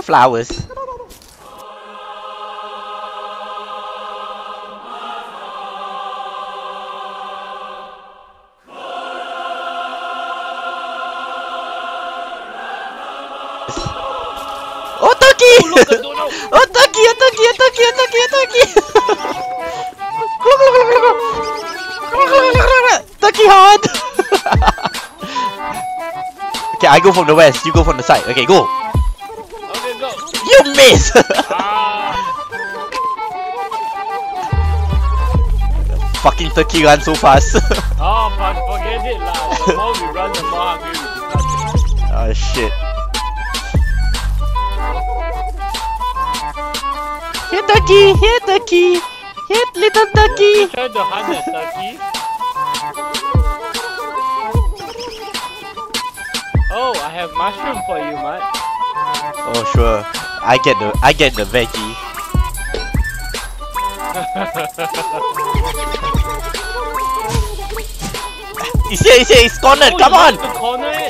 flowers. Oh, turkey! Oh, turkey! A turkey! A turkey! A turkey! A turkey! Turkey hard! Okay, I go from the west, you go from the side. Okay, go! Okay, go! You miss! Fucking turkey run so fast. Oh, but forget it lah. The more we run, the more hungry we become. Oh shit. Here turkey! Here turkey! Here little turkey! Try to hunt the turkey. Oh, I have mushroom for you, Matt. Oh sure. I get the veggie. He's here, he's cornered, Oh, come you on! want to corner it?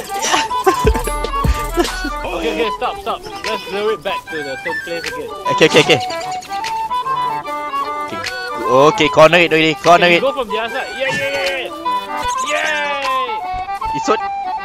Okay, stop. Let's lure it back to the same place again. Okay. Okay, corner it already, corner Okay, it. go from the other side. Yeah! Yay! It's so